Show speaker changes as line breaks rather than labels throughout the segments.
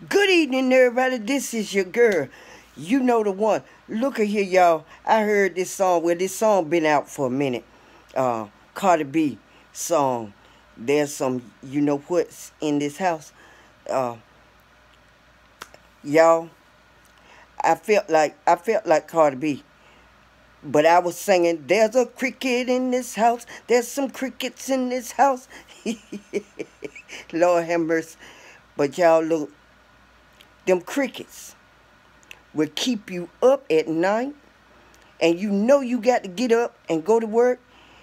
Good evening, everybody. This is your girl. You know the one. Look at here, y'all. I heard this song. Well, this song been out for a minute. Cardi B song. There's some, you know what's in this house. Uh, y'all. I felt like Cardi B. But I was singing, there's a cricket in this house. There's some crickets in this house. Lord have mercy. But y'all look, them crickets will keep you up at night, and you know you got to get up and go to work.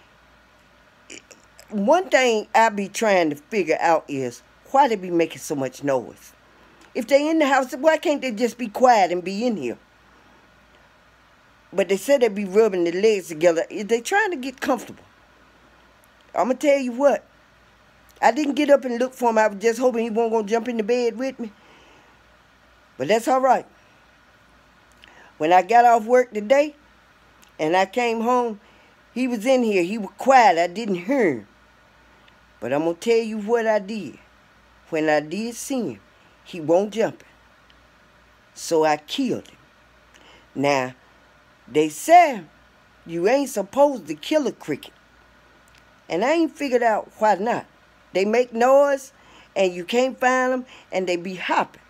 One thing I be trying to figure out is why they be making so much noise. If they in the house, why can't they just be quiet and be in here? But they said they be rubbing their legs together. They trying to get comfortable. I'm going to tell you what. I didn't get up and look for him. I was just hoping he wasn't going to jump in the bed with me. But that's all right. When I got off work today and I came home, he was in here. He was quiet. I didn't hear him. But I'm going to tell you what I did. When I did see him, he won't jump. So I killed him. Now, they said you ain't supposed to kill a cricket. And I ain't figured out why not. They make noise and you can't find them and they be hopping.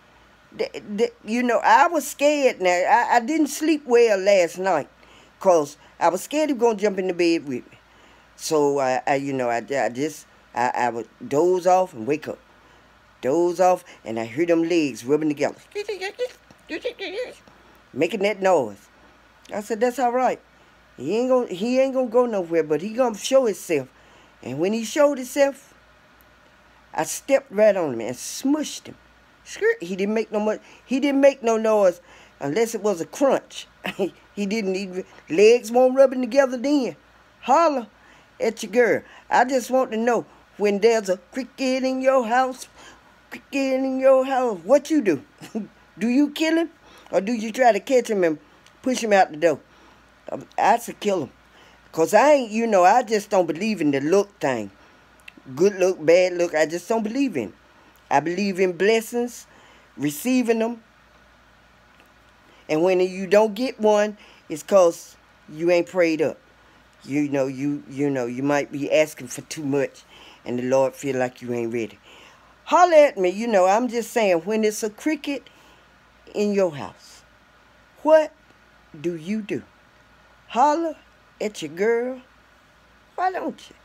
I was scared now. I didn't sleep well last night because I was scared he was going to jump in the bed with me. So, I would doze off and wake up. Doze off and I hear them legs rubbing together. Making that noise. I said, that's all right. He ain't gonna go nowhere, but he gonna show himself. And when he showed himself, I stepped right on him and smushed him. He didn't make no noise unless it was a crunch. He didn't even, legs weren't rubbing together then. Holla at your girl. I just want to know, when there's a cricket in your house, what you do? Do you kill him? Or do you try to catch him and push him out the door? I should kill him. Because I just don't believe in the look thing. Good look, bad look, I just don't believe in. I believe in blessings, receiving them. And when you don't get one, it's because you ain't prayed up. You might be asking for too much, and the Lord feel like you ain't ready. Holler at me, I'm just saying, when it's a cricket in your house, what do you do? Holler at your girl? Why don't you?